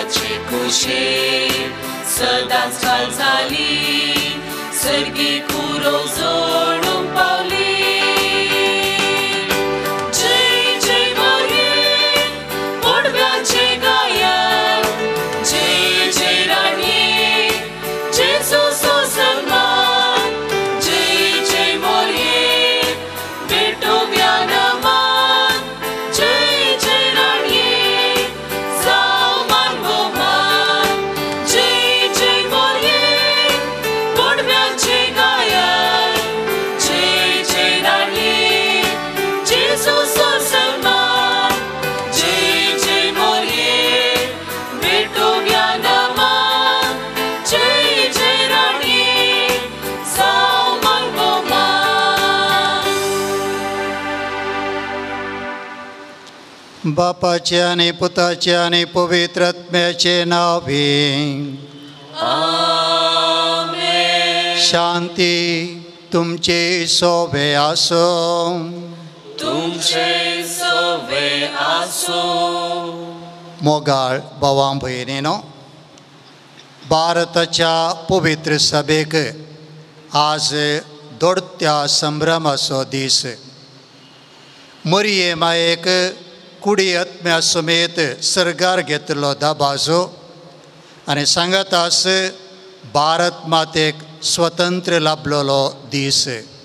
देवाची कुशीर सदांच घाल झाली सर्गी कुरो जोडून पावली जय जय मोरये पडव्याचे गायन जय जय राणी जेजूचो सन्मान जय जय मोरये भेटोव्या नमान जय जय राणी जाव मान भोवमान जय जय मोरये पडव्याचे गायन जय जय राणी जेजूचो सन्मान जय जय मोरये भेटोव्या नमान जय जय राणी जाव मान भोवमान बापाचे आणि पुताचे आणि पवित्र आत्म्याचे नावे शांती तुमचे सोबे आसो तुमचे सोबे आसो मोगाळ भावां भयणीनो भारताच्या पवित्र सभेक आज दोडत्या संभ्रमाचो दीस मरिये मायेक कुडी आत्म्या समेत सर्गार घेतलो दाबाजो आनी सांगातास भारत मातेक स्वतंत्र लाभलोलो दीस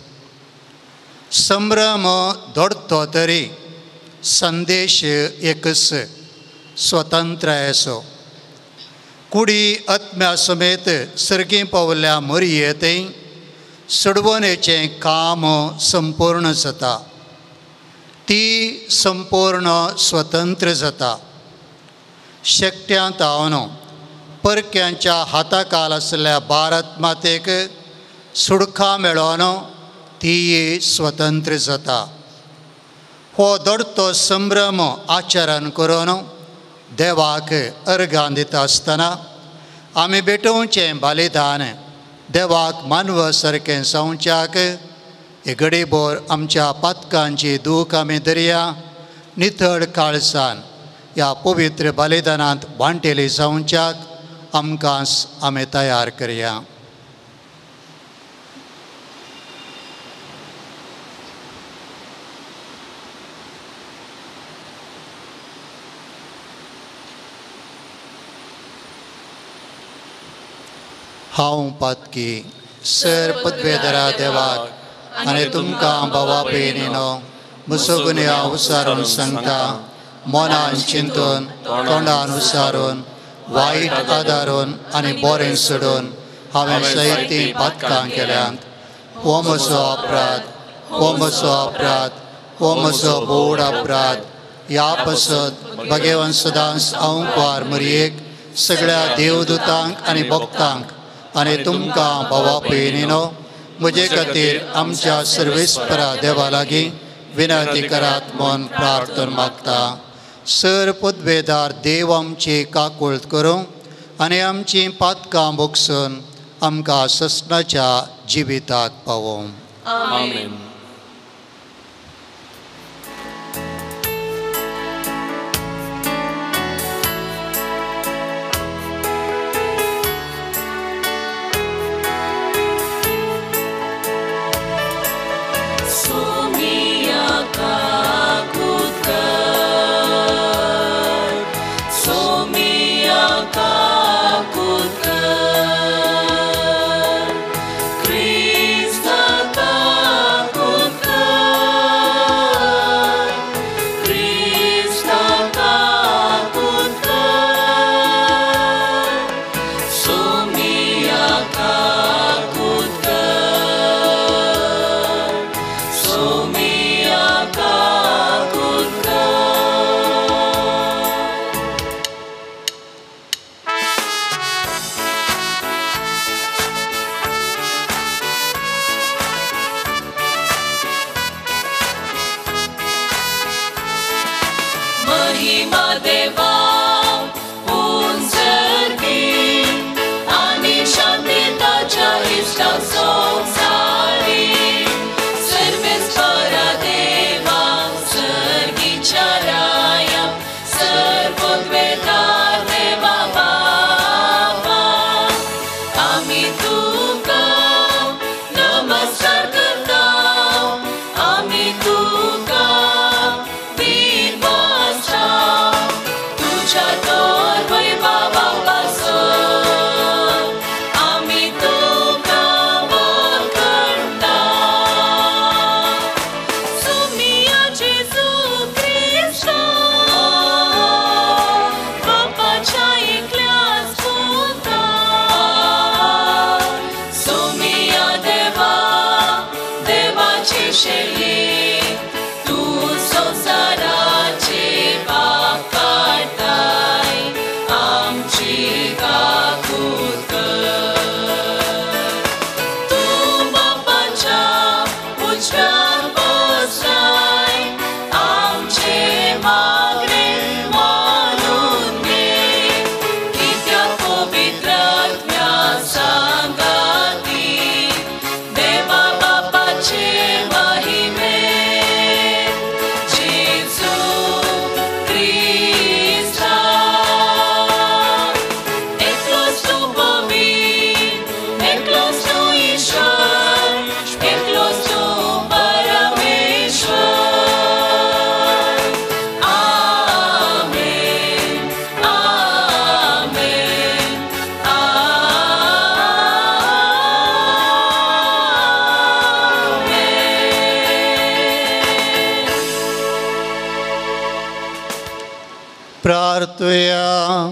संभ्रम दोडतो तरी संदेश एकच स्वतंत्रायचो कुडी आत्म्या समेत सर्गी पावल्या मरियेतय सोडवणेचें काम संपूर्ण जाता ती संपूर्ण स्वतंत्र जाता शेकट्यांत हावनो परक्यांच्या हाताखाल आसल्या भारत मातेक सुडका मेळोन ती स्वतंत्र जाता हो दोडतो संभ्रम आचरण करून देवाक अर्गां दिता आसतना आमी भेटोवचें बलिदान देवाक मानव सारकें जावच्याक हे घडीभर आमच्या पातकांची दूख आमी दर्या नितळ काळसान ह्या पवित्र बलिदानांत वांटेली जावच्याक आमकां आमी तयार करया हांव पातकी सर पदवेदरा देवाक आनी तुमकां भावा भयणीनो म्हजो गुन्हे हांव उसारून सांगता मनान चिंतून तोंडान उसारून वायट आदारून आनी बरें सोडून हांवें जायतीं पातकां केल्यांत हो म्हजो अपराध हो म्हजो अपराध हो म्हजो बोड अपराध ह्या पासत भगवान सदांच हांव कुंवार मरियेक सगळ्या देवदूतांक आनी भक्तांक आनी तुमकां भावा भयणीनो म्हजे खातीर आमच्या सर्वेस्परा देवा लागीं विनंती करात म्हूण प्रार्थना मागता सर पदवेदार देव आमची काकूळट करूं आनी आमचीं पातकां भोगसून आमकां ससनाच्या जिविताक पावों आमेन Krista मागतोया.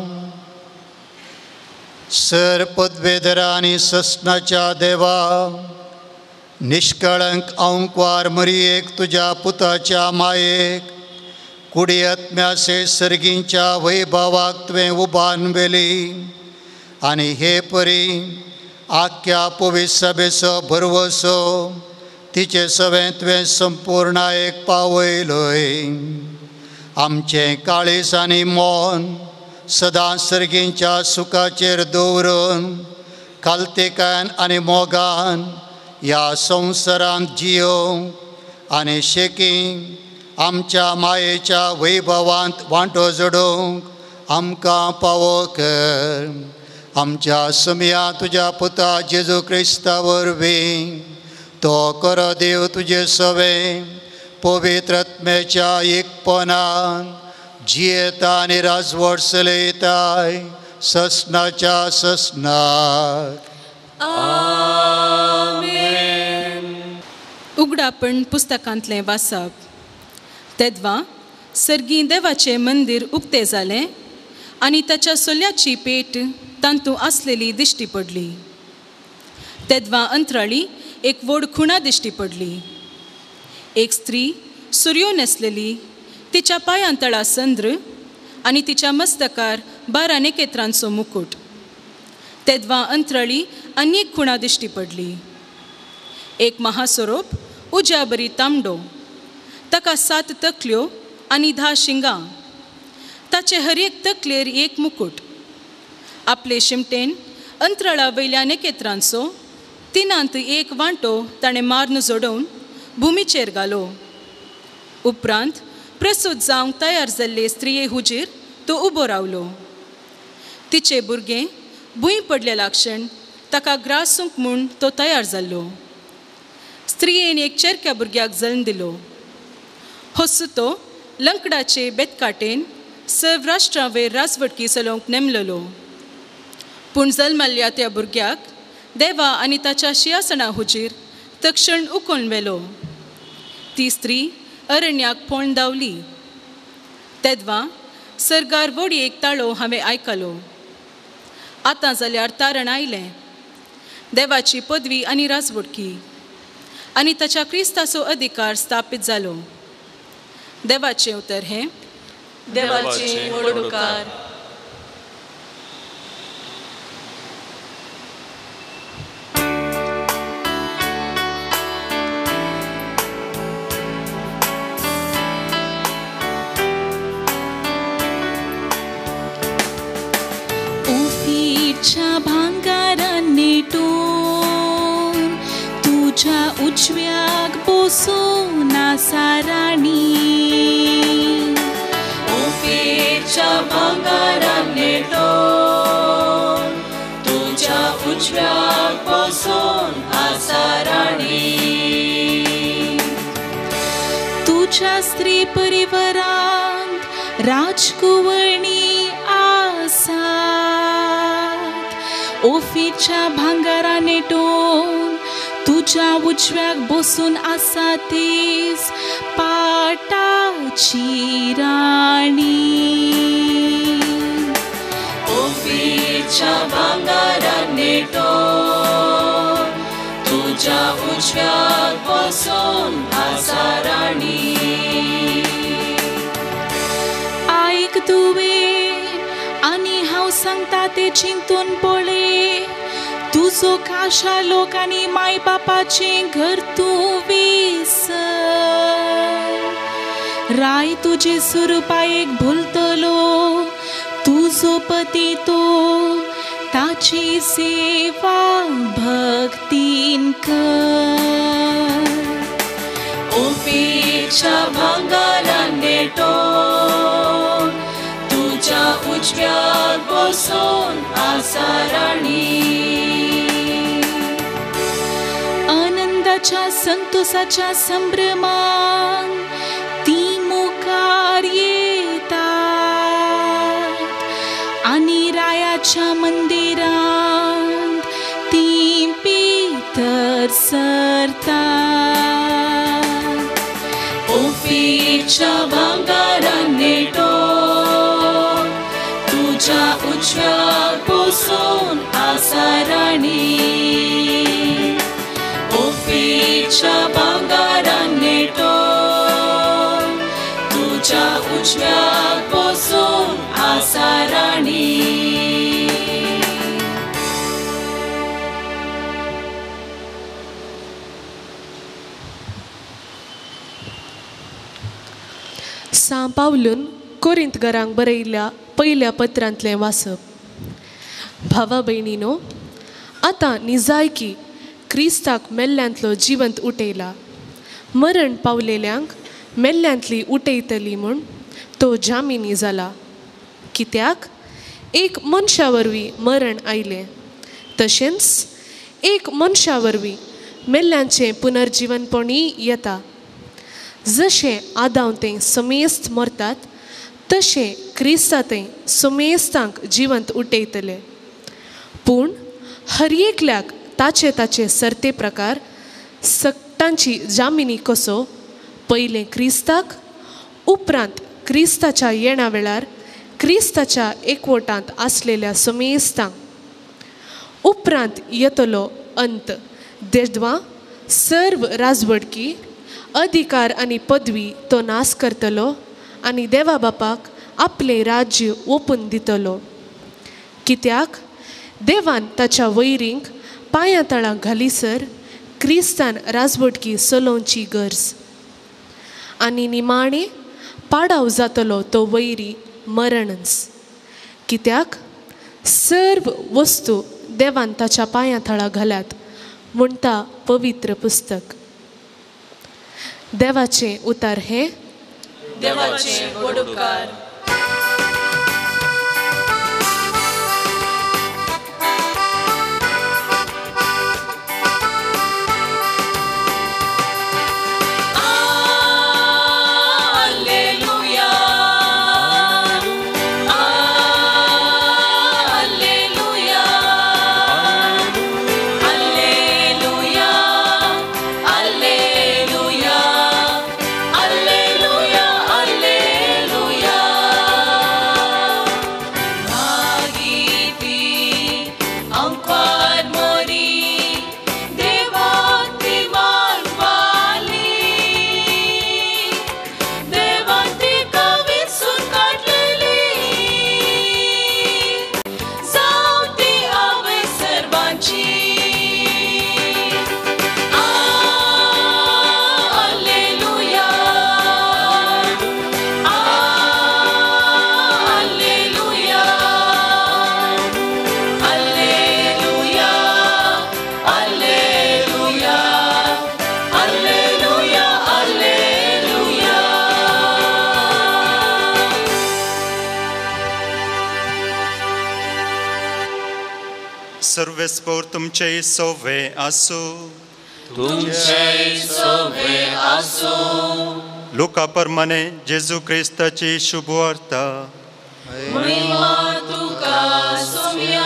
सर पदवेधरा आणि ससनाच्या देवा, निष्कळंक औंकवार मरियेक तुझ्या पुताच्या मायेक कुडी आत्म्याचे सर्गींच्या वैभवाक तुवें उबारवेली आनी हे परी आख्या पवित्र सभेचो भरवसो तिचे सवें तुवें संपूर्णायेक पावयलोय. आमचें काळीज आनी मोन सदां सर्गींच्या सुखाचेर दवरून खालतेकान आनी मोगान ह्या संवसारांत जियोंक आनी शेकींक आमच्या मायेच्या वैभवांत वांटो जोडूंक आमकां फावो कर. आमच्या समिया तुज्या पुता जेजू क्रिस्ता वरवीं तो खरो देव तुजे सवें पवित्र आत्म्याच्या एकपणान जियेता आनी राजवट चलयताय ससनाच्या ससनाक. उगडापण पुस्तकांतलें वाचप. तेदवा सर्गी देवाचें मंदीर उक्तें जालें आनी ताच्या सोल्याची पेट तांतू आसलेली दिश्टी पडली. तेदवा अंतराळी एक व्हड खुणा दिश्टी पडली. एक स्त्री सुर्यो न्हेसलेली, तिच्या पांयां तळा संद्र आनी तिच्या मस्तकार 12 नेकेत्रांचो मुकुट. तेदवा अंतराळी आनी एक खुणा दिश्टी पडली. एक महासोरोप उज्या बरी तांबडो, ताका 7 तकल्यो आनी 10 शिंगां. ताचे हर एक तकलेर एक मुकुट. आपले शिमटेन अंतराळा वयल्या नेकेत्रांचो 3 एक वांटो ताणें मार्न जोडोवन भुमीचेर घालो. उपरांत प्रसूत जावंक तयार जाल्ले स्त्रिये हुजीर तो उबो रावलो. तिचे भुरगें भुंय पडलेला क्षण ताका ग्रासूंक म्हूण तो तयार जाल्लो. स्त्रियेन एक चेरक्या भुरग्याक जल्म दिलो. होस्सू तो लंकडाचे बेतकाटेन सर्व राष्ट्रां वयर राजवटकी चलोवंक नेमलेलो. पूण जल्माल्ल्या त्या भुरग्याक देवा आनी ताच्या सिंहासना हुजीर तक्षण उखलून व्हेलो. ती स्त्री अरण्याक पोळण धांवली. तेदवा सर्गार व्हडी एक ताळो हांवें आयकलो. आतां जाल्यार तारण आयलें. देवाची पदवी आनी राजवटकी आनी ताच्या क्रिस्ताचो अधिकार स्थापीत जालो. देवाचें उतर हें. देवाचें वडुकार. ओफीरच्या भांगारान नेटून तुझ्या उजव्याक बसून आसा राणी. ओफीरच्या भांगारान नेटून तुझ्या उजव्याक बसून आसा राणी. तुझ्या स्त्री परिवारांत राजकुवरणी आसात. ओफीरच्या भांगारान नेटून तुझ्या उजव्याक बसून आसा तीच पाटाची राणी. ओफीरच्या भांगारान नेटून तुझ्या उजव्याक बसून आसा राणी. आयक तुवें आनी हांव सांगता ते चिंतून पळय. तुजो काशा लोक आनी माय बापाचें घर तूं विसर. राय तुजे सुरपायेक भुलतलो. तुजो पती तो ताची सेवा भक्तीन कर. ओफीरच्या भांगारान नेटून तुझ्या उजव्याक बसून आसा राणी. आनंदाच्या संतोषाच्या संभ्रमान ती मुखार येतात आनी रायाच्या मंदिरांत ती भितर सरतात. ओफीरच्या भांगारान नेटून तुझ्या उजव्याक बसून आसा राणी ओफीच्या भांगारान नेटोन तुझ्या उजव्याक बसून आसा राणी सांत पावलून कोरिंथघरांक बरयल्ल्या पयल्या पत्रांतलें वाचप. भावा भयणीनो, आतां निजायकी क्रिस्ताक मेल्ल्यांतलो जिवंत उठयला. मरण पावलेल्यांक मेल्ल्यांतली उठयतली म्हूण तो जामिनी जाला. कित्याक एक मनशा वरवीं मरण आयलें, तशेंच एक मनशा वरवीं मेल्ल्यांचें पुनर्जिवनपणूय येता. जशें आदावतें समेस्त मरतात, तशें क्रिस्तांतय समेस्तांक जिवंत उठयतले. पूण हर एकल्याक ताचे ताचे सर्ते प्रकार सक्तांची जामिनी कसो, पयलें क्रिस्ताक, उपरांत क्रिस्ताच्या येणा वेळार क्रिस्ताच्या एकवटांत आसलेल्या समेस्तांक. उपरांत येतलो अंत, देदवां सर्व राजवडकी, अधिकार आनी पदवी तो नास करतलो आनी देवा बापाक आपलें राज्य ओपून दितलो. कित्याक देवान ताच्या वैरींक पांयां तळां घालीसर क्रिस्तान राजवडकी चलोवची गरज. आनी निमाणें पाडाव जातलो तो वैरी मरणच. कित्याक सर्व वस्तू देवान ताच्या पांयां तळां घाल्यात म्हणटा पवित्र पुस्तक. देवाचें उतार हे देवाचे वडुकार. सर्वेस्पोर तुमचे सोवे आसो. तुमचे सोवे आसो. लुका परमाणे जेजू क्रिस्ताची शुभ वार्ता. महिमा तुका सोम्या.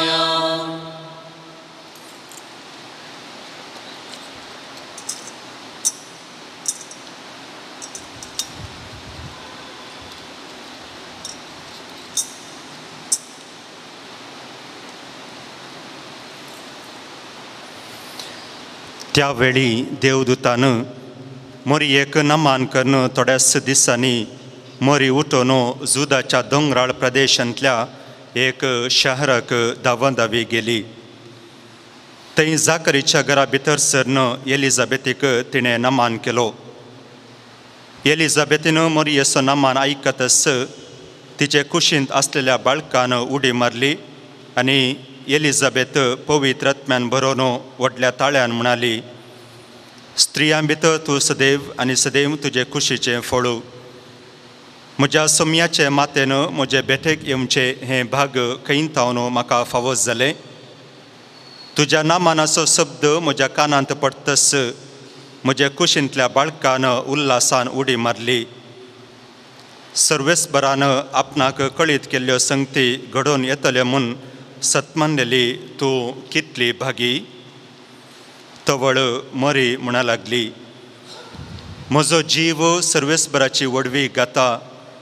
त्यावेळी देवदूतान मोरयेक नमान करून थोड्याच दिसांनी मोरी उठोवन जुदाच्या दोंगराळ प्रदेशांतल्या एक शहराक धांवदावी गेली. थंय जाकरीच्या घरा भितर सरन एलिझाबेथीक तिणें नमान केलो. एलिझाबेथीन मोरयेचो नमान आयकतच तिचे कुशींत आसलेल्या बाळकान उडी मारली आनी एलिझाबेथ पवित्र आत्म्यान भरोवन व्हडल्या ताळ्यान म्हणाली, स्त्रियां भितर तूं सदैव आनी सदैव तुजे कुशीचें फळू. म्हज्या सोम्याचे मातेन म्हजे भेटेक येवचे हें भाग खंयतावन म्हाका फावो जालें. तुज्या नामानाचो शब्द म्हज्या कानांत पडटस म्हज्या कुशींतल्या बाळकान उल्हासान उडी मारली. सर्वेस्परान आपणाक कळीत केल्ल्यो संगती घडोवन येतले म्हूण सतमंडली तूं कितली भागी. तवळ मरी म्हणा लागली, म्हजो जीव सर्वेस्पराची वडवी गाता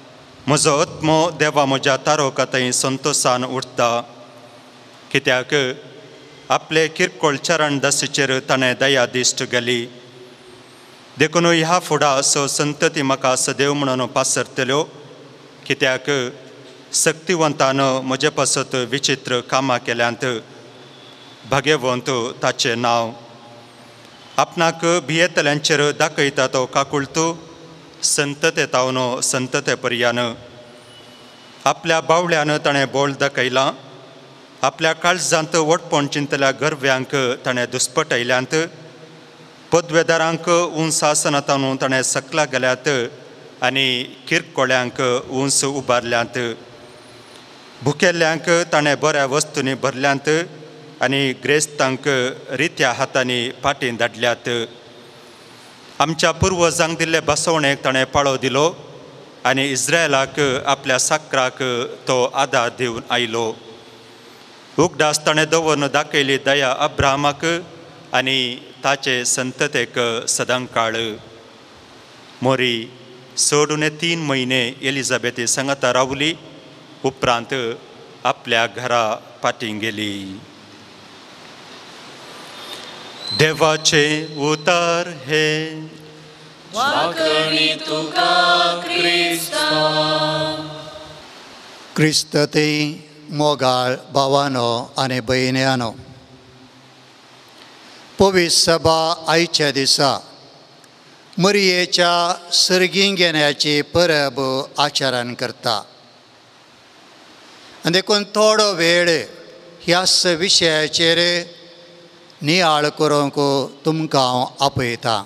म्हजो आत्मो देवा म्हज्या तारोकातय संतोशान उठता, कित्याक आपले किरकोळ चरण दसीचेर ताणें दया दिश्ट गेली. देखून ह्या फुडा संतती म्हाका सदैव म्हणून पासरतल्यो, कित्याक सक्तिवंतान म्हजे पासत विचित्र कामां केल्यांत भाग्यवंत ताचें नांव. आपणाक भियेतल्यांचेर दाखयता तो काकुळतो संतते तावन संतते पर्यान. आपल्या बावळ्यान ताणें बोळ दाखयलां, आपल्या काळजांत वटपण चिंतल्या गर्व्यांक ताणें दुस्पटयल्यांत. पदवेदारांक उंच आसनांतावन ताणें सकला गेल्यात आनी किरकोळ्यांक उंच उबारल्यांत. भुकेल्ल्यांक ताणें बऱ्या वस्तूंनी भरल्यांत आनी ग्रेस्तांक रित्या हातांनी पाटीं धाडल्यात. आमच्या पुर्वजांक दिल्ले बसवणेक ताणें पाळो दिलो आनी इस्रायलाक आपल्या साकराक तो आदार दिवन आयलो. उगडास ताणें दवरून दाखयली दया अब्राहमाक आनी ताचे संततेक सदांकाळ. मोरी 3 म्हयने एलिझाबेथी सांगाता रावली, उपरांत आपल्या घरा पाटीं गेली. देवाचे उतार हे वाकणी तुका क्रिस्ता. क्रिस्तते मोगाळ भावानो आनी भयण्यांनो, पवित्र सभा आयच्या दिसा मरियेच्या सर्गीं घेण्याची परब आचरण करता. आनी देखून थोडो वेळ ह्याच विशयाचेर नियाळ करूंक तुमकां हांव आपयतां.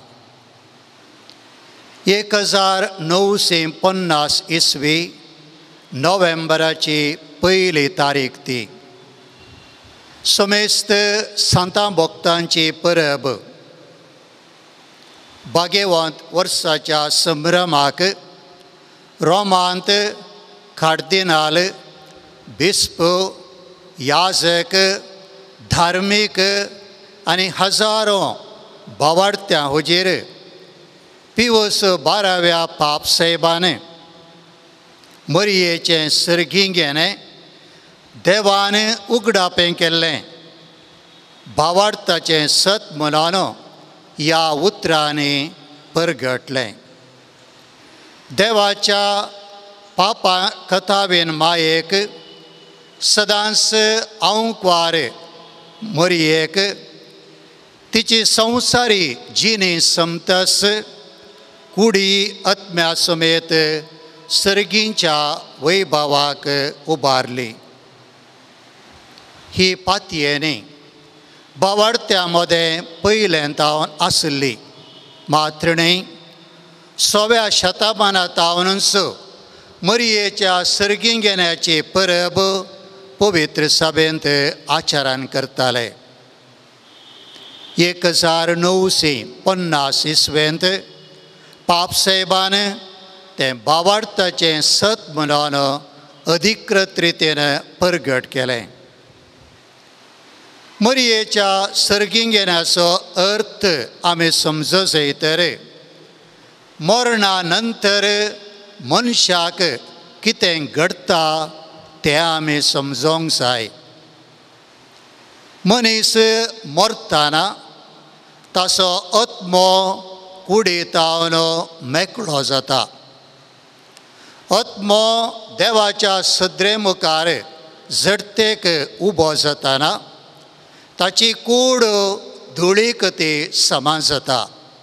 1950 इसवी नोव्हेंबराची 1 तारीख ती. समेस्त सांतां भक्तांची परब. भाग्यवंत वर्साच्या संभ्रमाक रोमांत कार्दिनाल, बिस्प, याजक, धार्मीक आनी हजारो भावार्थ्यां हुजीर पिवस 12व्या पापसाहेबान मरियेचें सर्गीं घेणें देवान उगडापें केल्लें. भावार्थाचें सत म्हणून ह्या उतरांनी परगटलें. देवाच्या पापा कथावेन मायेक सदांच आंवकार मरियेक तिची संवसारी जिणी समतस कुडी आत्म्या समेत सर्गींच्या वैभवाक उबारली. ही पातयेनी भावार्थ्यां मदें पयलेंतावन आसली, मात्र न्ही 6व्या शतमानांतावनूच मरियेच्या सर्गीं घेण्याची परब पवित्र सभेंत आचरण करताले. 1950 इसवेंत पापसाहेबान तें भावार्थाचें सत म्हणून अधिकृत रितीन परगट केलें. मरियेच्या सर्गीं घेण्याचो अर्थ आमी समजूं जायतर मरणा नंतर मनशाक कितें घडटा तें आमी समजोंक जाय. मनीस मरतना ताचो आत्मो कुडींतावन मेकळो जाता. आत्मो देवाच्या सद्रे मुखार झडतेक उबो जातना ताची कूड धुळीक ती समान जाता.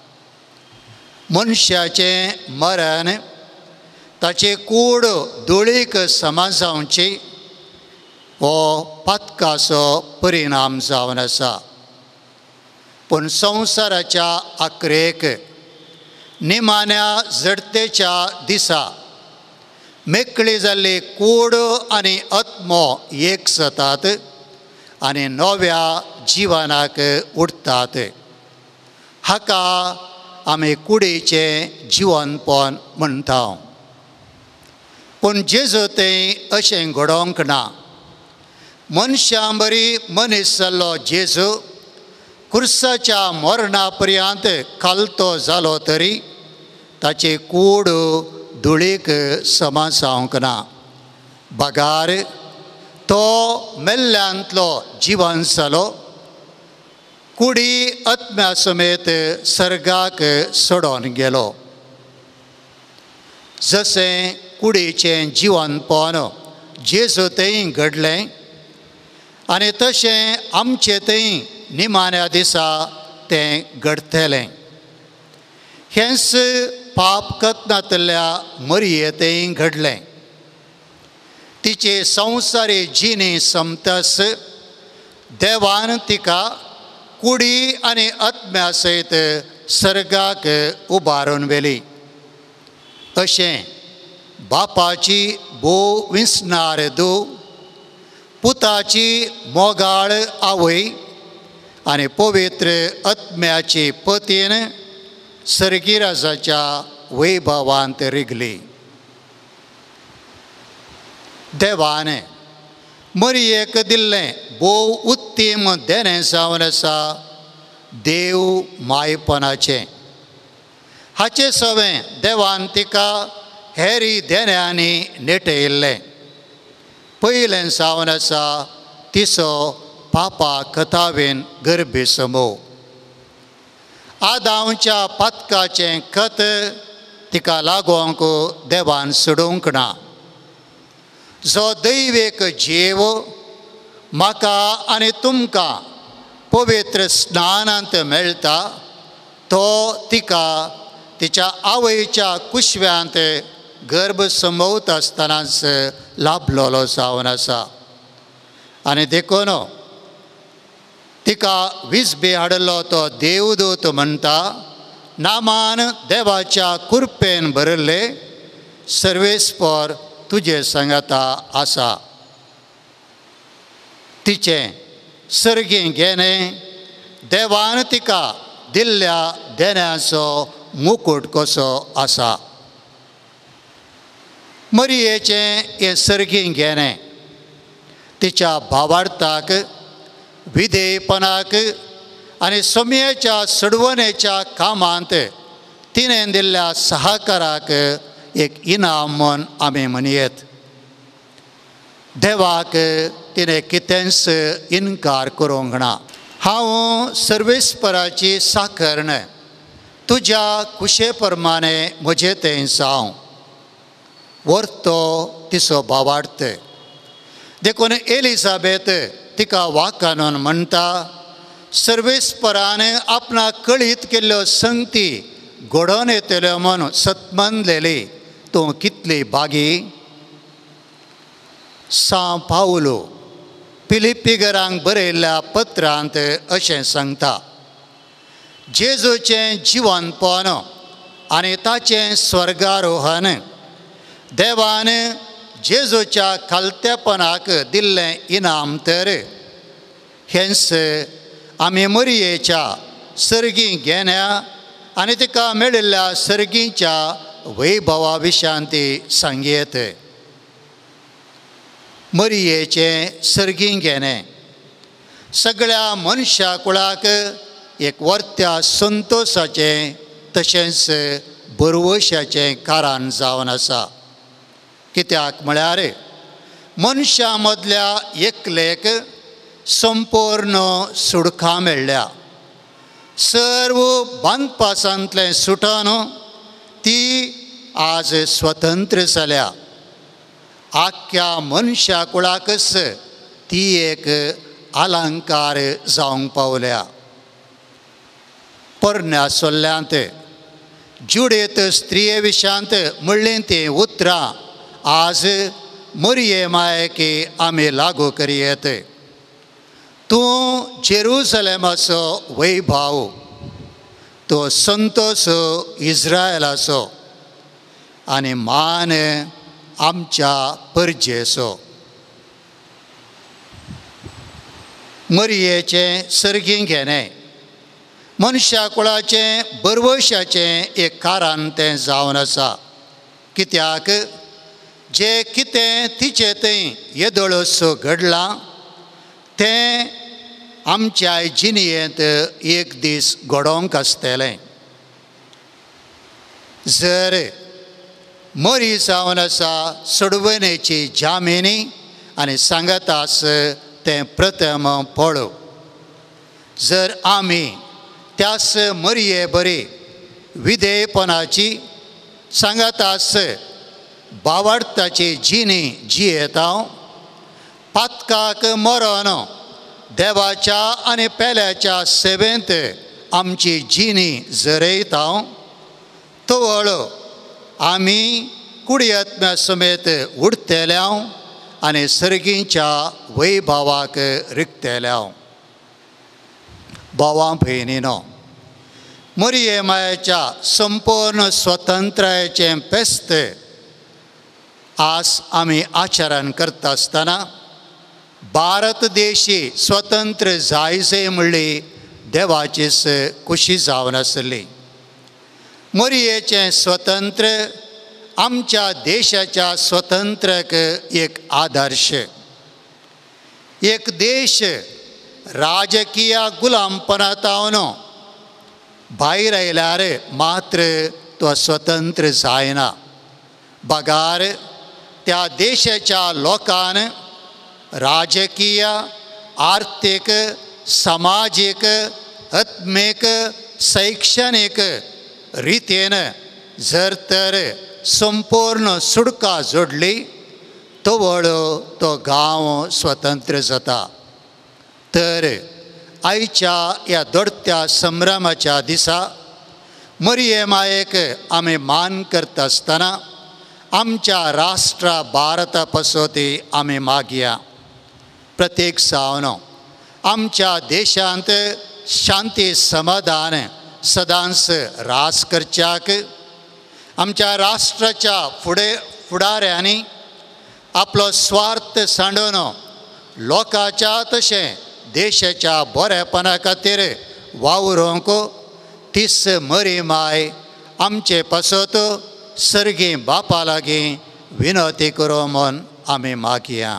मनशाचें मरण ताची कूड धुळीक समान जावची हो पातकाचो परिणाम जावन आसा. पूण संवसाराच्या आखरेक निमाण्या जडतेच्या दिसा मेकळी जाल्ली कूड आनी आत्मो एक जातात आनी नव्या जिवनाक उठतात. हाका आमी कुडीचें जिवनपण म्हणटा. पूण जेजू तें अशें घडोवंक ना. मनशां बरी मनीस जाल्लो जेजू क्रुसाच्या मरणा पर्यंत खालतो जालो तरी ताची कूड धुळीक समा जावंक ना. बगार तो मेल्ल्यांतलो जिवंत जालो, कुडी आत्म्या समेत सर्गाक सोडून गेलो. जशें कुडीचें जिवंतपण जेजू थंय घडलें आनी तशें आमचे थंय निमाण्या दिसा तें घडतलें. हेंच पाप कत्नातल्या मरये थंय घडलें. तिचे संवसारी जिणी समतस देवान तिका कुडी आनी आत्म्या सयत सर्गाक उबारून व्हेली. अशें बापाची बोव विसणार धूव, पुताची मोगाळ आवय आनी पवित्र आत्म्याची पतीन सर्गिराजाच्या वैभवांत रिगली. देवान मरयेक दिल्लें बोव उत्तीम देणें जावन आसा देव मायपणाचें. हाचे सवें देवान तिका हेरी देण्यांनी नेटयिल्लें. पयलें जावन आसा तिचो पापा कथावेन गर्भेसमूह. आदामच्या पातकाचें खत तिका लागोंक देवान सोडूंक ना. जो दैवेक जीव म्हाका आनी तुमकां पवित्र स्नानांत मेळटा तो तिका तिच्या आवयच्या कुशव्यांत गर्भ समवत आसतनाच लाभलोलो जावन आसा. आनी देखून तिका विसबी हाडलो तो देवदूत म्हणटा, नामान देवाच्या कृपेन भरिल्ले सर्वेस्पर तुजे सांगाता आसा. तिचें सर्गी घेणें देवान तिका दिल्ल्या देण्याचो मुकुट कसो आसा. मरयेचें हें सर्गी घेणें तिच्या भावार्थाक, विधेयपणाक आनी समयेच्या सडवणेच्या कामांत तिणें दिल्ल्या सहकाराक एक इनाम म्हूण आमी म्हणयेत. देवाक तिणें कितेंच इन्कार करूंक ना. हांव सर्वेस्पराची साकर्ण तुज्या कुशे प्रमाणे म्हजे तें जावं. वर्तो तिचो भावार्थ. देखून एलिझाबेथ तिका वाकानून म्हणटा, सर्वेस्परान आपणाक कळीत केल्ल्यो संगती घडोवन येतल्यो म्हूण सतमनलेली तूं कितली बागी. सा पावलो फिलिप्पिगरांक बरयल्ल्या पत्रांत अशें सांगता, जेजूचें जिवंतपण आनी ताचें स्वर्गारोहण देवान जेजूच्या खालतेपणाक दिल्लें इनाम तर हेंच आमी मरयेच्या सर्गी घेण्या आनी तिका मेळिल्ल्या सर्गीच्या वैभवा विशयां ती सांगयत. मरयेचें सर्गी घेणें सगळ्या मनशा कुळाक एक वर्त्या संतोशाचें तशेंच बरवशाचें कारण जावन आसा. कित्याक म्हळ्यार मनशा मदल्या एकलेक संपूर्ण सुडका मेळ्ळ्या. सर्व बांदपासांतलें सुटोन ती आज स्वतंत्र जाल्या. आख्या मनशा कुळाकच ती एक अलंकार जावंक पावल्या. पोरण्या सोल्ल्यांत जुडेत स्त्रिये विशयांत म्हणलीं तीं उतरां आज मरये मायेकी आमी लागू करयेत. तूं जेरुसलेमाचो वैभव, तो संतोश इस्रायलाचो आनी मान आमच्या परजेचो. मरयेचें सर्गी घेणें मनशा कुळाचें बरवशाचें एक कारण तें जावन आसा. कित्याक जें कितें तिचे थंय येदोळस घडलां तें आमच्या जिणयेंत एक दीस घडोवंक आसतलें. जर मोरी जावन आसा सोडवणेची जामिनी आनी सांगतास तें प्रथम पळोव. जर आमी त्यास मरये बरी विधेयपणाची सांगतास बावडताची जिणी जियेता, पातकाक मरण देवाच्या आनी पेल्याच्या सेवेंत आमची जिणी जरयता, तवळ आमी कुडियत्म्या समेत उडतेल्या आनी सर्गींच्या वैभवाक रिगतेल्या. भावां भयणीनो, मरिये मायेच्या संपूर्ण स्वतंत्रतेचें फेस्त आज आमी आचरण करता आसतना भारत देशी स्वतंत्र जायचे म्हणली देवाचीच खुशी जावन आसली. मरियेचें स्वतंत्र आमच्या देशाच्या स्वतंत्रक एक आदर्श. एक देश राजकीय गुलामपणांतावन भायर आयल्यार मात्र तो स्वतंत्र जायना. बगार त्या देशाच्या लोकान राजकीय, आर्थीक, सामाजीक, आत्मीक, शैक्षणीक रितीन जर तर संपूर्ण सुडका जोडली तवळ तो गांव स्वतंत्र जाता. तर आयच्या ह्या दडत्या संभ्रमाच्या दिसा मरिये मायेक आमी मान करता आसतना आमच्या राष्ट्रा भारता पासोती आमी मागया. प्रत्येक सावन आमच्या देशांत शांती समाधान सदांच रास करच्याक, आमच्या राष्ट्राच्या फुडाऱ्यांनी आपलो स्वार्थ सांडून लोकांच्या तशें देशाच्या बरेपणा खातीर वावरूंक तीस मरी माय आमचे पासत सर्गी बापा लागीं विनवती करूं म्हूण आमी मागया.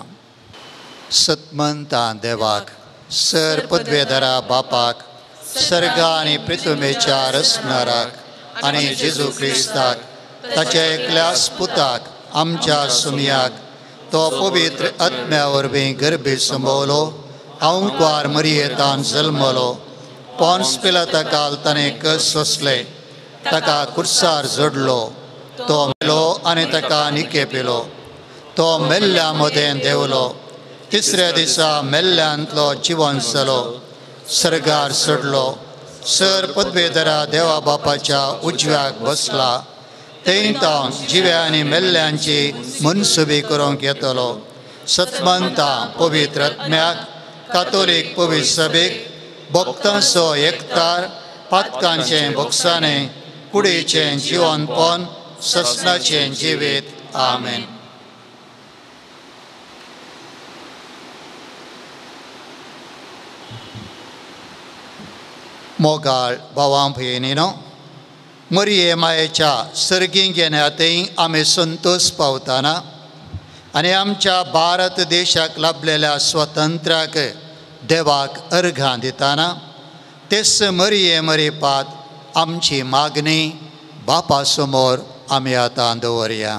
सतमंता देवाक, सर पदवेधरा बापाक, सर्ग आनी पृथ्वीच्या रचणाराक आनी जेजू क्रिस्ताक ताच्या एकल्याच पुताक आमच्या सुमयाक तो पवित्र आत्म्या वरवीं गर्भी संभोवलो, अंकुर मरियेंतान जल्मलो, पोन्स पिलाताकाल ताणें कस सोंसले, ताका कुर्सार जोडलो, तो मेलो आनी ताका निके पेलो, तो मेल्ल्या मदें देंवलो, तिसऱ्या दिसा मेल्ल्यांतलो जिवंत जालो, सर्गार चडलो, सर पदवेधरा देवा बापाच्या उजव्याक बसला, थंय तो जिव्या आनी मेल्ल्यांची मनसुबी करूंक येतलो. सतमंता पवित्र आत्म्याक, कातोलीक पवित्र सभेक, भक्तांचो एकतार, पातकांचें भोगसाणें, कुडीचें जिवंतपण, ससनाचें जिवीत. आमेन. मोगाळ भावां भयणीनो, मरिये मायेच्या सर्गी घेण्यातय आमी संतोश पावतना आनी आमच्या भारत देशाक लाभलेल्या स्वातंत्र्याक देवाक अर्घां दितना तेच मरिये मरीपात आमची मागणी बापा समोर आमी आतां दवरया.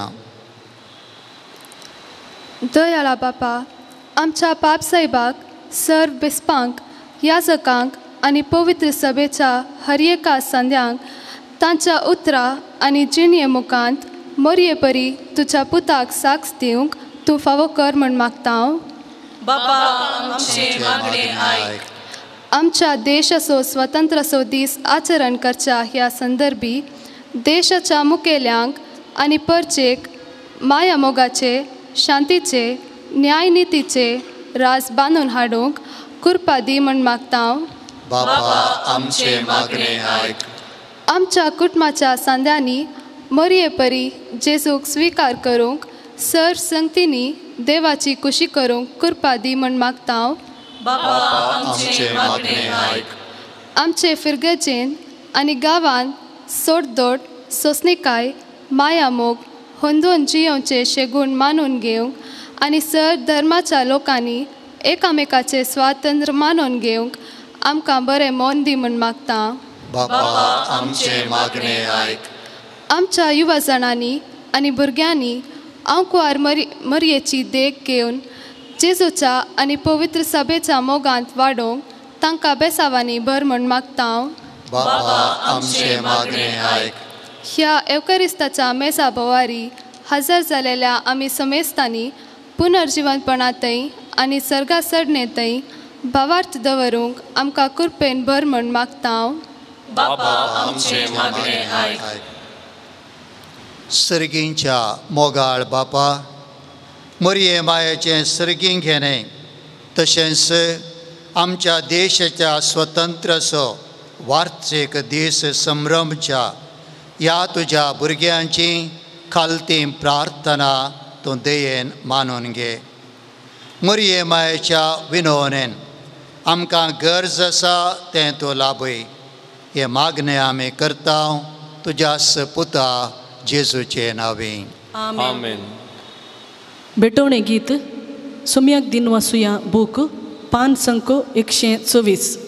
दयाळा बापा, आमच्या पाप साहेबाक, सर्व बिस्पांक, याजकांक आनी पवित्र सभेच्या हर एका संद्यांक तांच्या उतरां आनी जिणये मुखांत मरये परी तुज्या पुताक साक्ष दिवंक तूं फावो कर म्हूण मागता हांव. बापा, आमचे मागणे आयक. आमच्या देशाचो स्वतंत्रसो दीस आचरण करच्या ह्या संदर्भी देशाच्या मुखेल्यांक आनी परचेक माया मोगाचे, शांतीचे, न्यायनितीचे राज बांदून हाडूंक कृपा दी म्हूण मागता हांव. बापा, आमचे मागणे आयक. आमच्या कुटुंबाच्या सांद्यांनी मरये परी जेजूक स्विकार करूंक सर संगतींनी देवाची खुशी करूंक कृपा दी म्हूण मागता हांव. बापा, आमचे मागणे आयक. आमचे फिरगेचेन आनी गांवांत सोडदोड, सोंसणिकाय, माया मोग होंदून जियोवचे शेगूण मानून घेवंक आनी सर धर्माच्या लोकांनी एकामेकाचे स्वातंत्र्य मानून घेवंक आमकां बरें मोन दी म्हूण मागता. बापा, आमचे मागणे आयक. आमच्या युवा जाणांनी आनी भुरग्यांनी हांव कुंवार मरयेची देख घेवन जेजूच्या आनी पवित्र सभेच्या मोगांत वाडोवंक तांकां बेसावांनी भर म्हण मागता हांव. बाबा आमचे मागणे आयक. ह्या एवकारिस्ताच्या मेसा बोवारी हजर जालेल्या आमी समेस्तांनी पुनर्जिवनपणांतय आनी सर्गा सडणेंतय भावार्थ दवरूंक आमकां कृपेन भर म्हण मागता हांव. बाबा आमचे मागणे आयक. सर्गींच्या मोगाळ बापा, मरये मायेचें सर्गीं घेणे तशेंच आमच्या देशाच्या स्वतंत्रसो वार्षिक दीस संभ्रमच्या ह्या तुज्या भुरग्यांची खालती प्रार्थना तूं दयेन मानून घे. मरये मायेच्या विनवणेन आमकां गरज आसा तें तूं लाभय. हे मागणें आमी करता तुज्या पुता जेजूचे नांवें. आमेन. बेटवणे गीत सुम्याक दिन वासुया बूक पान संक 124.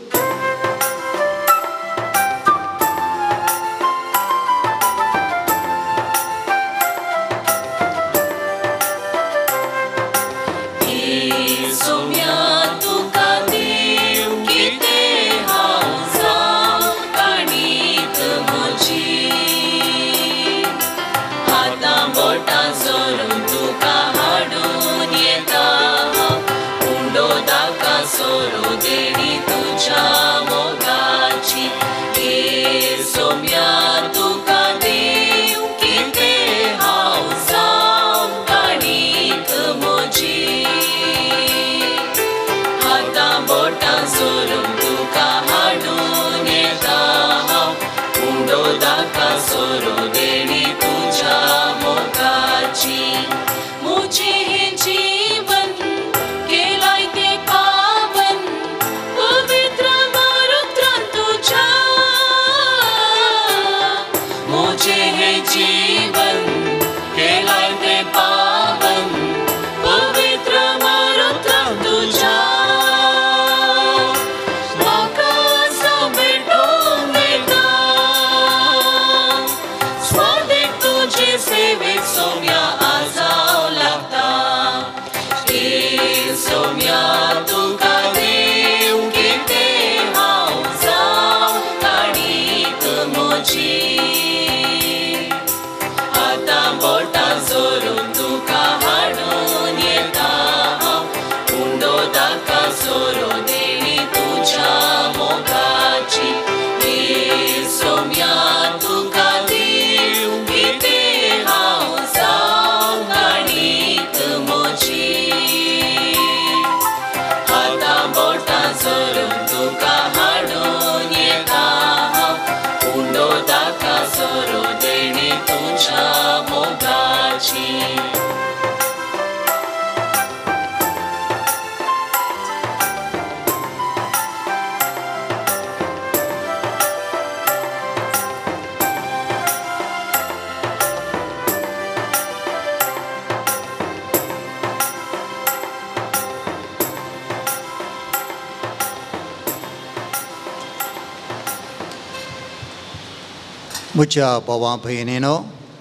म्हज्या भावां भयणीनो,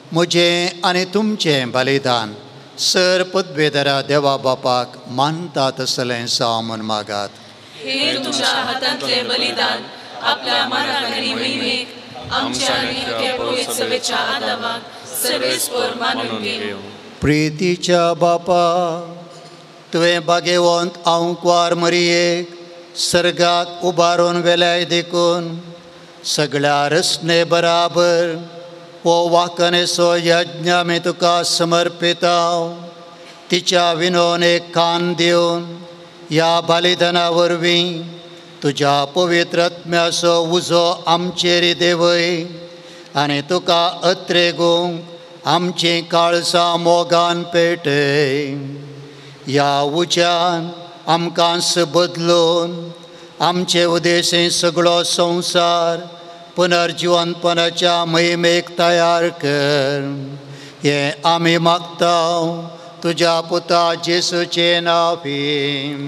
म्हजें आनी तुमचें बलिदान सर पदवेदरा देवा बापाक मानता तसलें जावं म्हूण मागात. हे तुमच्या हातांतलें बलिदान आपल्या मनाक आनी महिमेक आमच्या आनी त्या पवित्र सभेच्या आदाराक सर्वेस्पर मानून घेवं. प्रितीच्या बापा, तुवें भाग्यवंत हांव कुंवार मरयेक सर्गाक उबारून वेल्याय देखून सगळ्या रसने बराबर हो वाकणेचो यज्ञ आमी तुका समर्पिता. तिच्या विनवणेक कान दिवन ह्या बलिदाना वरवीं तुज्या पवित्र आत्म्याचो उजो आमचेर देवय आनी तुका अत्रेगूंक आमची काळजां मोगान पेटय. ह्या उज्यान आमकां बदलून आमचे उदेशी सगळो संवसार पुनर्जिवनपणाच्या मोहिमेक तयार कर. हे आमी मागता तुज्या पुता जेसूचे नांवीं.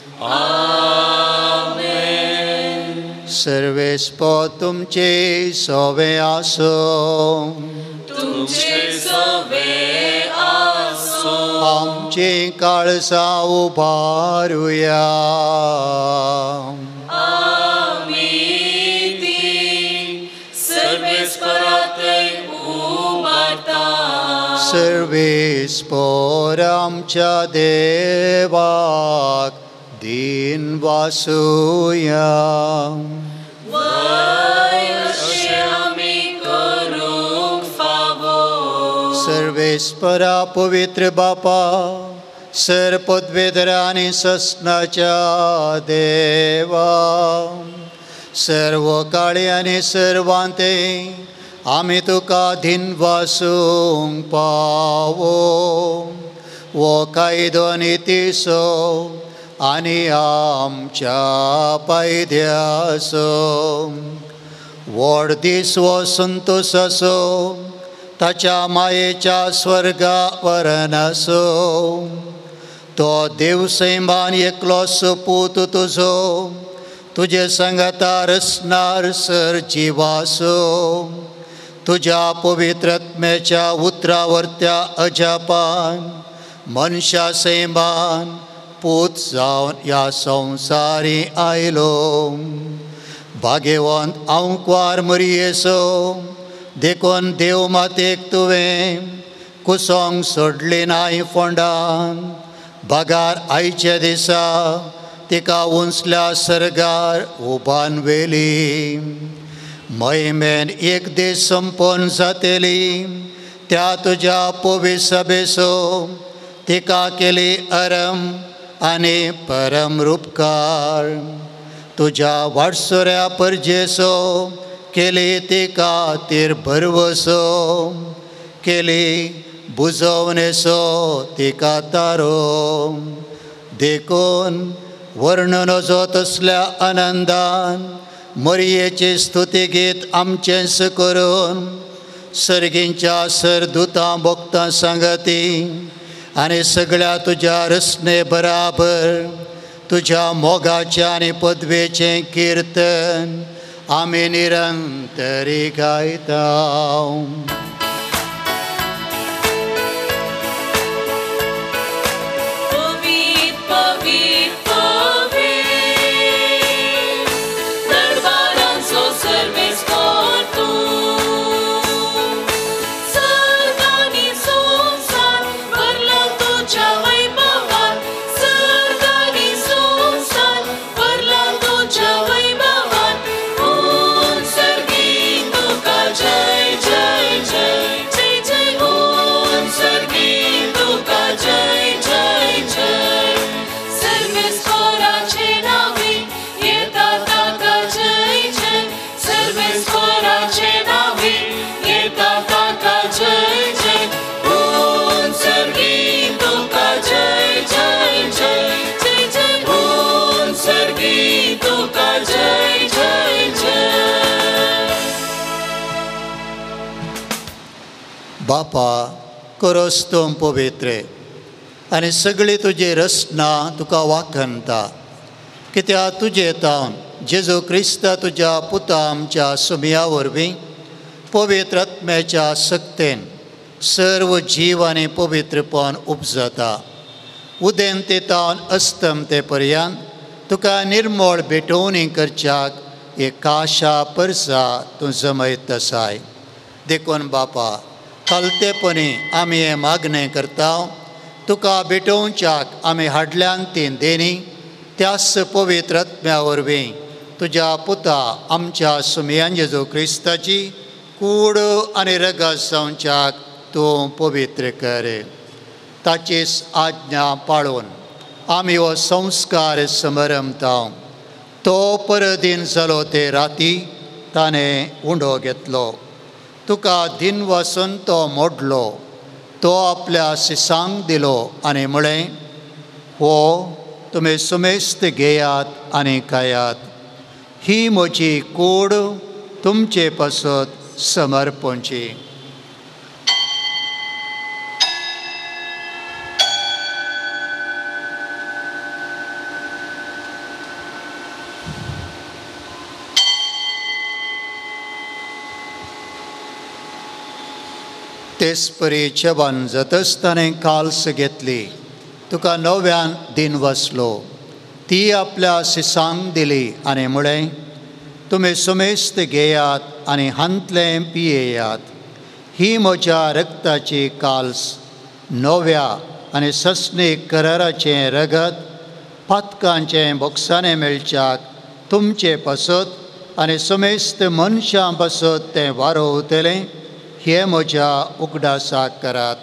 आमेन. सर्वेस्पो तुमचे सोवे आसो. तूं तुमचे सवे आसो आमची काळजा उभारूया. आमी ती सर्वेस्परातय उबारता. सर्वेस्पर आमच्या देवाक दिन वासूया. वय अशें आमी करूंक फावो. सर्वेस्परा पवित्र बापा, सर पदवेदरा आनी ससनाच्या देवा, सर्व काळी आनी सर्वांते आमी तुका दिन वासूंक पावो. वो कायदो नितीसो आनी आमच्या पायद्यासो. व्हड दीस वो संतोश असो, ताच्या मायेच्या स्वर्गा वरण असो. तो देव सैमान एकलोच पूत तुजो, तुजे संगतार असणार सर जिवासो. तुज्या पवित्रत्मेच्या उतरावरत्या अजापान मनशा सैमान पूत जावन ह्या संवसारी आयलो. भाग्यवंत आंवकार मरियेसो, देखून देव मातेक तुवें कुसोंक सोडली नाय फोंडान. भागार आयच्या दिसा तिका उंचल्या सर्गार उबान व्हेली. महिमेन एक दीस संपोवन जातली, त्या तुज्या पवित्र सभेसो तिका केली अरम आनी परम रूपकार. तुज्या वाटसुऱ्या परजेसो केली तिका तीर भरवसो. केली बुजवणेसो तिका तारो. देखून वर्ण नजत असल्या आनंदान मरियेची स्तुती गीत आमचेंच करून, सर्गींच्या सरदुतां भोगतां सांगती आनी सगळ्या तुज्या रसने बराबर तुज्या मोगाचें आनी पदवेचें किर्तन आमी निरंतरी गायता. बापा, करोस तूं पवित्र आनी सगळी तुजी रचना तुका वाखणटा. कित्याक तुजे तावन जेजू क्रिस्ता तुज्या पुता आमच्या सुमया वरवीं पवित्र आत्म्याच्या सक्तेन सर्व जीव आनी पवित्रपण उपजता. उदेंते तावन अस्तमते पर्यंत तुका निर्मळ भेटोवणी करच्याक एक आशा परसा तूं जमयत आसाय. देखून बापा, खालतेपणी आमी हें मागणें करता. तुका भेटोवच्याक आमी हाडल्यान ती देणी त्याच पवित्र आत्म्या वरवीं तुज्या पुता आमच्या सुमयान जेजू क्रिस्ताची कूड आनी रगत जावच्याक तूं पवित्र कर. ताचीच आज्ञा पाळून आमी हो संस्कार समरमता. तो परदीन जालो ते राती ताणें उंडो घेतलो. तुका दिन वचून तो मोडलो. तो आपल्या सिसांक दिलो आनी म्हळें, हो तुमी सुमेस्त घेयात आनी खायात. ही म्हजी कूड तुमचे पासत समर्पणची. तेच परी जेवण जातसताना काल्स घेतली, तुका नव्यान दिन वसलो. ती आपल्या शिसांक दिली आनी म्हळें, तुमी सुमेस्त घेयात आनी हांतलें पियेयात. ही म्हज्या रक्ताची काल्स, नव्या आनी सस्नीक कराराचें रगत, पातकांचें बोगसाणें मेळच्याक तुमचे पासत आनी सुमेस्त मनशां पासत तें वारोवतलें. हे म्हज्या उगडासाक करात.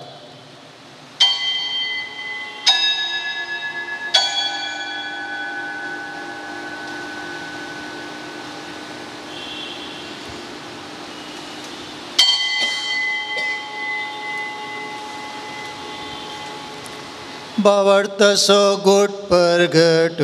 बावडतसो गोट परगटूया.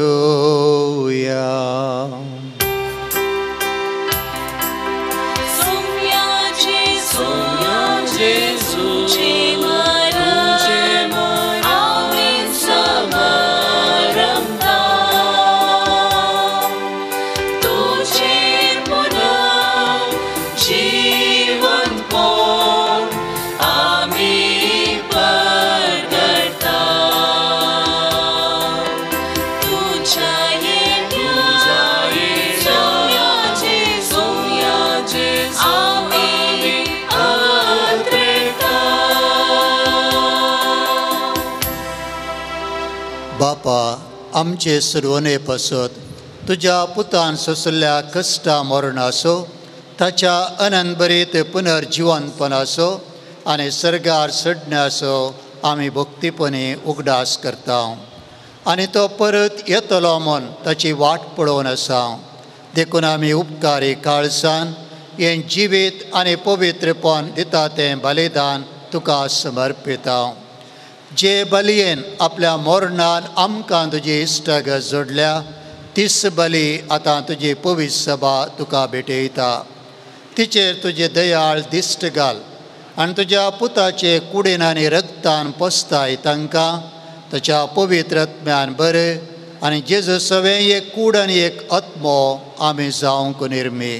बापा, आमचे सर्वने पासत तुज्या पुतान सोसल्या कश्टा मरणासो, ताच्या अनंतबरीत पुनर्जिवंतपणासो आनी सर्गार चडण्याचो आमी भक्तीपणी उगडास करता. आनी तो परत येतलो म्हूण ताची वाट पळोवन आसा. देखून आमी उपकारी काळजान हें जिवीत आनी पवित्रपण दिता तें बलिदान तुका समर्पिता. जे बलयेन आपल्या मोरणान आमकां तुजी इश्टाग जोडल्या, तीच बली आतां तुजी पवित्र सभा तुका भेटयता. तिचेर तुजे दयाळ दिश्ट घाल आनी तुज्या पुताचे कुडीन आनी रगतान पोसताय तांकां ताच्या पवित्र आत्म्यान बरें. आनी जेजू सवें एक कूड आनी एक आत्मो आमी जावंक निर्मी.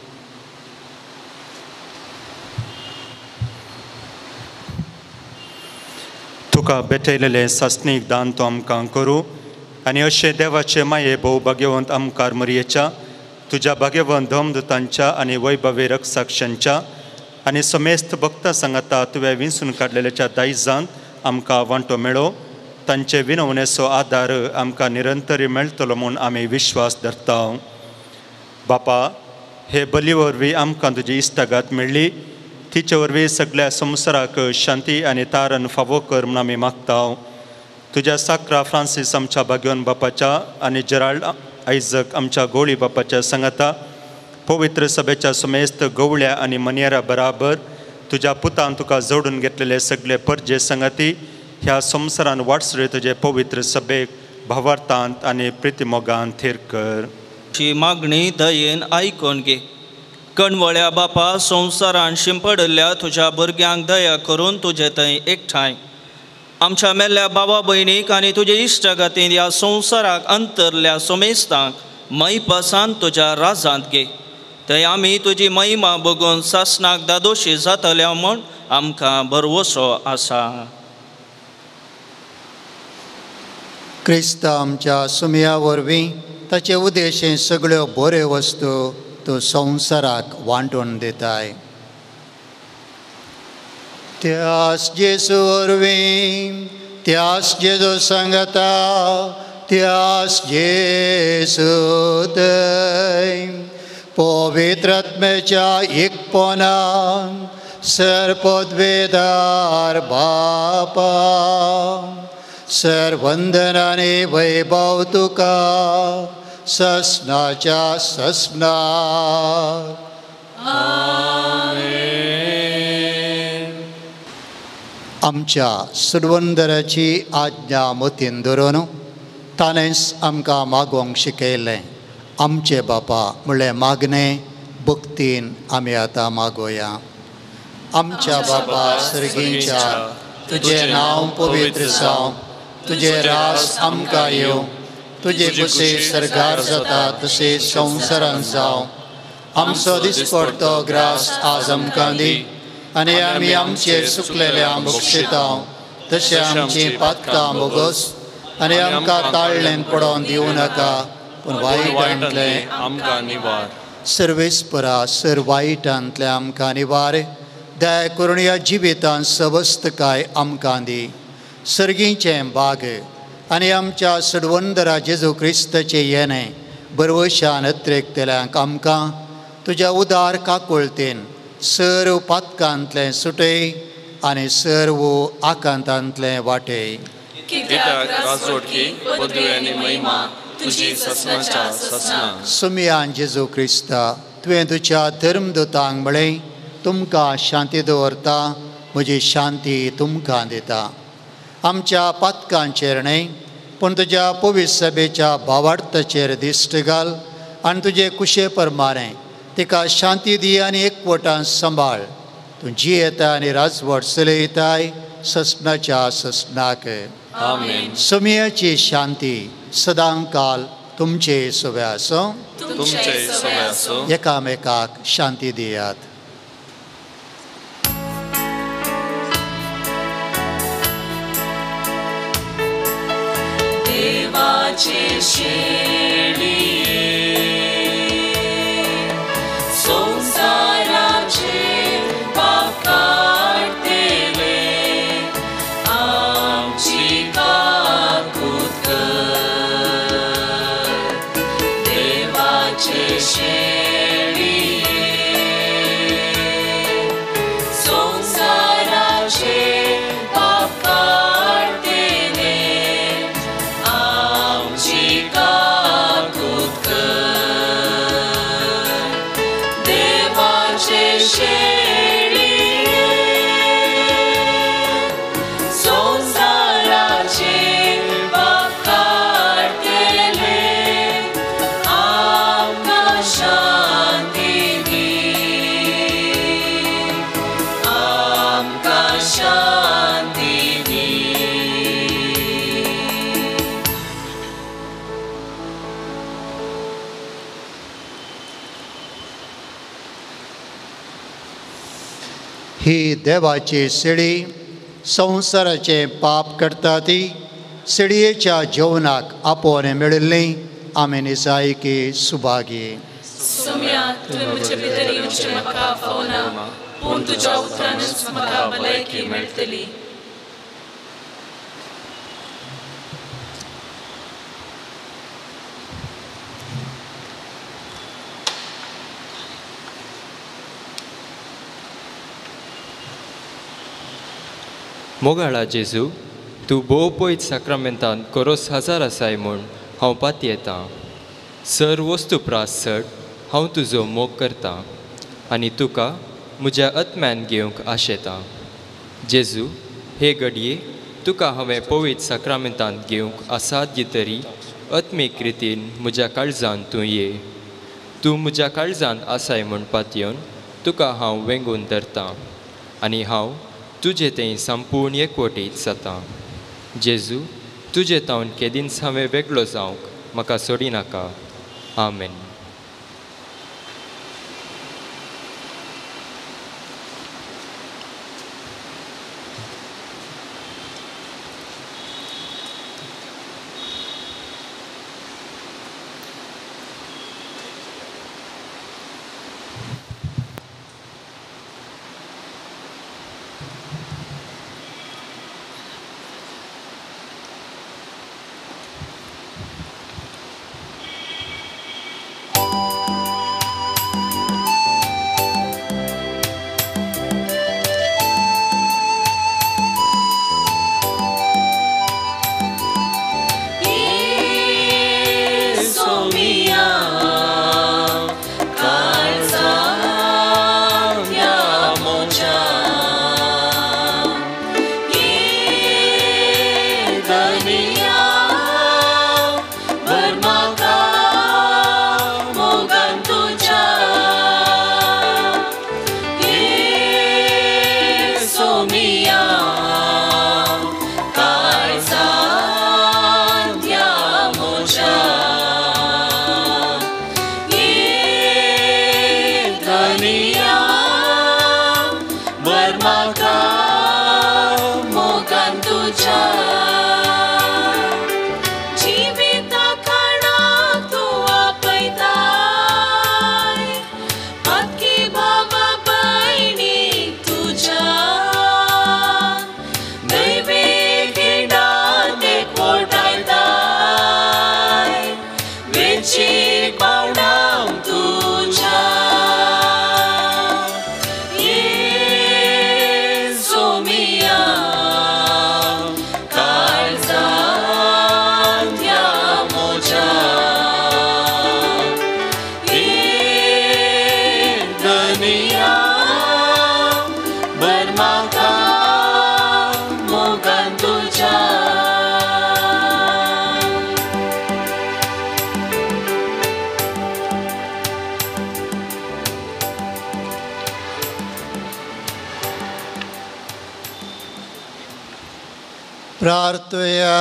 तुका भेटयलेलें सासणीक दान तूं आमकां करूं आनी अशें देवाचे माये भोव भाग्यवंत आमकार मरयेच्या, तुज्या भाग्यवंत धर्मदूतांच्या आनी वैभवी रक्षसाक्षांच्या आनी समेस्त भक्तां सांगाता तुवें विंचून काडलेल्याच्या दायजांत आमकां वांटो मेळो. तांचे विनवणेचो आदार आमकां निरंतरी मेळटलो म्हूण आमी विश्वास धरता. बापा, हे बली वरवीं आमकां तुजी इश्टागात मेळ्ळी. तिचे वरवीं सगळ्या संवसाराक शांती आनी तारण फावो कर म्हूण आमी मागता. तुज्या साकरा फ्रांसीस आमच्या भाग्यवन बापाच्या आनी जेराल्ड आयजक आमच्या गोळी बापाच्या सांगाता पवित्र सभेच्या समेस्त गवळ्या आनी मनियारा बराबर तुज्या पुतान तुका जोडून घेतलेले सगळे परजे संगती ह्या संवसारान वाटसरे तुजे पवित्र सभेक भावार्थांत आनी प्रितीमोगान थीर कर. ची मागणी दयेन आयकून घे. कणवळ्या बापा, संवसारान शिंपडल्या तुज्या भुरग्यांक दया करून तुजे थंय एकठांय आमच्या मेल्ल्या भावा भयणीक आनी तुजे इश्टागतीन ह्या संवसाराक अंतरल्या सोमेस्तांक मैपासान तुज्या राजांत घे. थंय आमी तुजी महिमा बघून सासणाक दादोशी जातल्या म्हूण आमकां भरवोसो आसा. क्रिस्ता आमच्या सुमया वरवीं ताचे उद्देशें सगळ्यो बऱ्यो वस्तू तूं संवसाराक वांटून दिताय. त्यास जेजू वरवीं, त्यास जेजू सांगता, त्यास जेजू दय पवित्र आत्म्याच्या एकपणान सरपदवेदार बापा, सर्वंदन आनी वैभव तुका ससनाच्या ससना. आमच्या सुरवंदराची आज्ञा मतीन धरून ताणेंच आमकां मागोवंक शिकयलें. आमचे बापा म्हणलें मागणें भक्तीन आमी आतां मागोया. आमच्या बापा सर्गीच्या, तुजें नांव पवित्र जावं, तुजें रास आमकां येवं, तुजे कशे सर्गार जाता तशें संवसारांत जावं. आमचो दिसपडटो ग्रास आज आमकां दी आनी आमी आमचे चुकलेल्या बक्षिता तशें आमची पातकां बोगस आनी आमकां ताळ्ळें पडोवन दिवं नाका पूण वायटांतलें आमकां निवार. सर्वेस्परा सर वायटांतलें आमकां निवार. दया करून ह्या जिवितांत सबस्तकाय आमकां दी. सर्गीचें बाग आनी आमच्या सडवंदरा जेजू क्रिस्ताचें येणें बरवशान अत्रेकतेल्यांक आमकां तुज्या उदार काकुळतेन सर्व पातकांतलें सुटय आनी सर्व आकांतांतलें वाटय. कित्याक राजवटकी पदवी आनी महिमा तुजी ससनाच्या ससना. सुमयान जेजू क्रिस्ता तुवें तुज्या धर्मदूतांक म्हळें तुमकां शांती दवरता म्हजी शांती तुमकां दिता. आमच्या पातकांचेर न्हय पूण तुज्या पवित्र सभेच्या भावार्थाचेर दिश्ट घाल आनी तुजे कुशे प्रमाणें तिका शांती दी आनी एकवटान सांबाळ. तूं जियेता आनी राजवट चलयताय ससनाच्या ससनाक. आमेन. सुमयाची शांती सदां काल तुमचे सोबे आसूं. तुमचे सोबे आसूं. एकामेकाक शांती दियात. देवाचे शेळिये संसाराचे पाप काढतेले आमची काकूत कर. देवाचे शेळिये संसाराचे पाप काढतेले आमची काकूत कर. देवाचे शेळिये संसाराचे पाप काढतेले आमकां शांती दी. आमकां शांती दी. ही देवाची सिडी संवसाराचे पाप करता ती सिडयेच्या जेवणाक आपोवन मेळिल्ली आमी निसायकी सुभागी. सुम्या तुवें म्हजे भितर येवचें म्हाका फावना पूण तुज्या उतरानच म्हाका भलायकी मेळटली. मोगाळा जेजू तूं भोव पयत साक्रामेंतान कोरोस हजार आसाय म्हूण हांव पात येतां. सर वस्तू प्रास चड हांव तुजो मोग करतां आनी तुका म्हज्या आत्म्यान घेवंक आशेतां. जेजू हे घडये तुका हांवें पवित्र साक्रामेंतान घेवंक असाध्य तरी आत्मीक रितीन म्हज्या काळजान तूं ये. तूं म्हज्या काळजान आसाय म्हूण पातयेवन तुका हांव वेंगून धरतां आनी हांव तुजे थंय संपूर्ण एकवटीत जाता. जेजू तुजे तावन केदींच हांवें वेगळो जावंक म्हाका सोडिनाका. आमेन. प्रार्थया.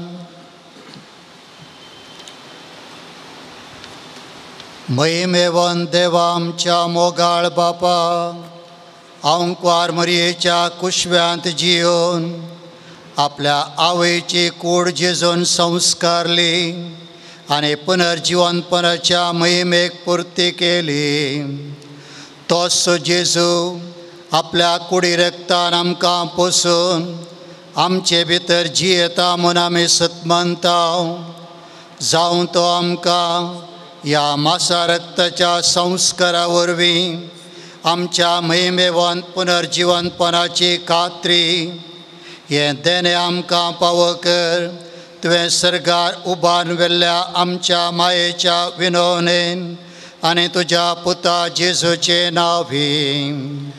महिमेवन देवा आमच्या मोगाळ बापा, अंकवार मरयेच्या कुशव्यांत जिवन आपल्या आवयची कूड जेजून संस्कारली आणि पुनर्जीवनपणाच्या महिमेक पुर्ती केली. तोच जेजू आपल्या कुडी रक्तान आमकां पोसून आमचे भितर जियेता म्हूण आमी सतमनता. जावं तो आमकां ह्या मासा रक्ताच्या संस्कारा वरवीं आमच्या महिमेवन पुनर्जीवनपणाची खात्री हें देणे आमकां फावो कर. तुवें सर्गार उबारून वेल्ल्या आमच्या मायेच्या विनवणेन आनी तुज्या पुता जेजूचे नांवी.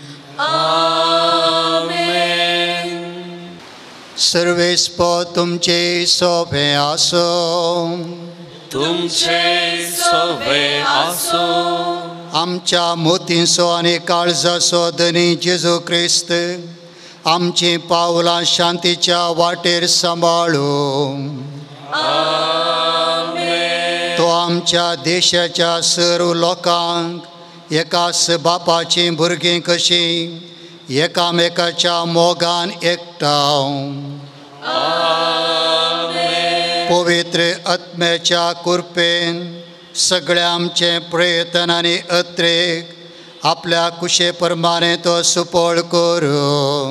आमेन. सर्वेस्प तुमचे सोबे आसो. तुमचे सोबे आसो. आमच्या मोतींचो आनी काळजाचो धनी जेजू क्रिस्त आमची पावलां शांतीच्या वाटेर सांबाळूं. आमेन. तो आमच्या देशाच्या सर्व लोकांक एकाच बापाची भुरगीं कशीं एकामेकाच्या मोगान एकठांव. पवित्र आत्म्याच्या कृपेन सगळे आमचे प्रयत्न आनी अत्रेक आपल्या कुशे प्रमाणे तो सुपळ करूं.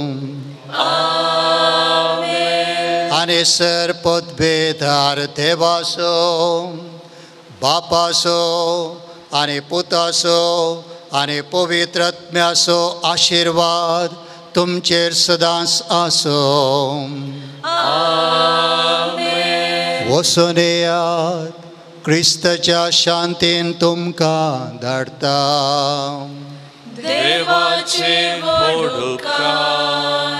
आनी सर पदवेदार देवाचो, बापाचो आनी पुताचो आनी पवित्र आत्म्याचो आशिर्वाद तुमचेर सदांच आसो. वचून येयात. क्रिस्ताच्या शांतीन तुमकां धाडटा. देवाचे व्हड उपकार.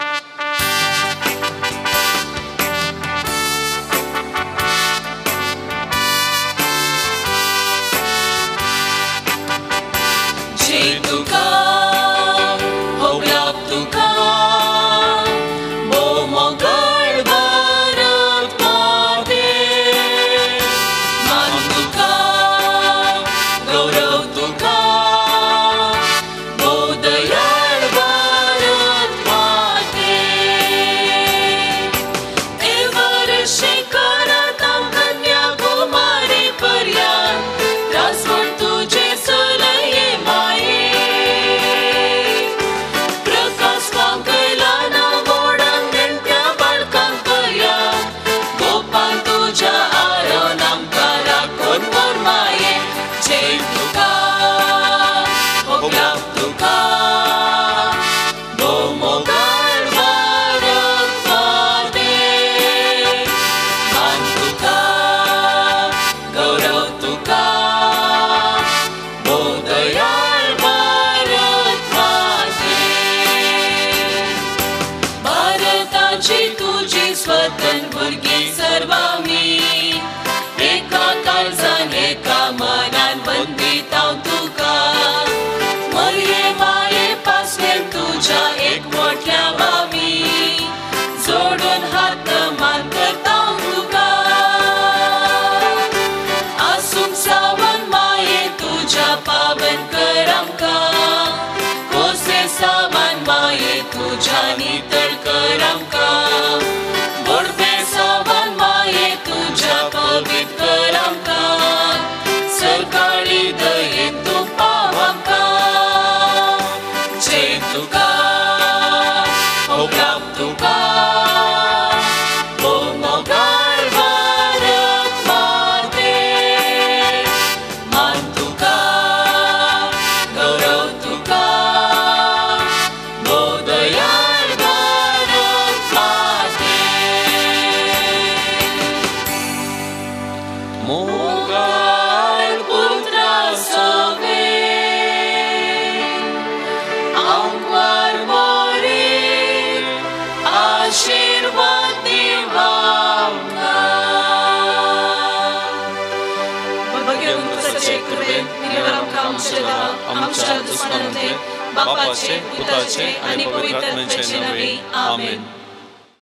जय तुका, होगलाप तुका, भोव मोगाळ भारत माते. मान तुका, गौरव तुका, भोव दयाळ भारत माते. एवरेस्ट शिखरांत कन्याकुमारी पर्यंत रासवण तुजे चलये माये. प्रकाश पांकयला ना गोडान नेणट्या बाळकांक पर्यंत गोपान तुज्या आरोन आमकां राखून मोर माये. जय तुका, होगलाप तुका, भोव मोगाळ भारत माते. मान तुका, गौरव तुका, भोव दयाळ भारत माते. भारताची तुजी स्वतंत्र भुरगीं सर्व आमी एका काळजान एका मनान वंदीत हांव तुका. मरये माये पासवेन तुज्या एकवटल्या आमी जोडून हात मान करता हांव तुका. आसूंक सावन माये तुज्या पावन कर आमकां. कोसे सावन माये तुज्या नितळ कर आमकां. गोडबे सावन माये तुज्या पवित्र कर आमकां. सरकाळी दयेन तूं पाव आमकां. जय तुका, होगलाप तुका, भोव मोगाळ भारत माते. मान तुका, गौरव तुका, भोव दयाळ भारत माते. मोगाळ पुत्रा सोबे अंकवार मोरे आशीर्वाद दिवा आमकां. भगवंत तुझे कृपेन निवड आमकां आमचे देवा आमच्या दुश्मनांतले बापाचे, पुताचे आनी पवित्र आत्म्याचे नांवे. आमेन.